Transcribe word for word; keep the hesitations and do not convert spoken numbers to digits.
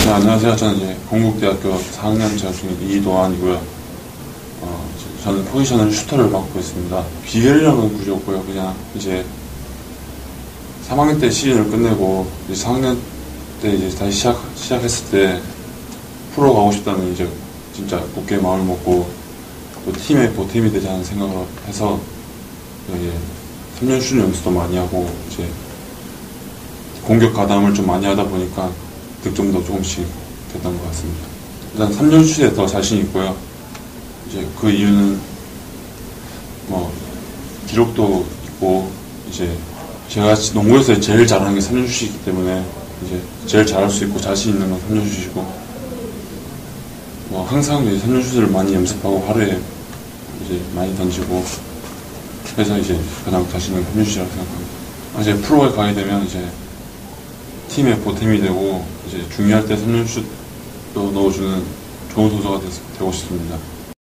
네, 안녕하세요. 저는 이제 건국대학교 사 학년 재학 중인 이도환이고요. 어, 저는 포지션을 슈터를 맡고 있습니다. 비결이라는 구조고요. 그냥 이제 삼 학년 때 시즌을 끝내고 이제 사 학년 때 이제 다시 시작 시작했을 때 프로 가고 싶다는 이제 진짜 굳게 마음을 먹고 또 팀의 보탬이 되자는 생각을 해서 이제 삼 년 슛 연습도 많이 하고 이제 공격 가담을 좀 많이 하다 보니까 득점도 조금씩 됐던 것 같습니다. 일단 삼 년 슛에 더 자신 있고요. 이제 그 이유는 뭐 기록도 있고 이제 제가 농구에서 제일 잘하는 게 삼 년 슛이기 때문에 이제 제일 잘할 수 있고 자신 있는 건 삼 년 슛이고 뭐 항상 이제 삼 년 슛을 많이 연습하고 하루에 이제 많이 던지고 그래서 이제 가장 자신 있는 삼 년 슛이라고 생각합니다. 이제 프로에 가게 되면 이제 팀의 보탬이 되고 이제 중요할 때 삼 년 슛도 넣어주는 좋은 선수가 되고 싶습니다.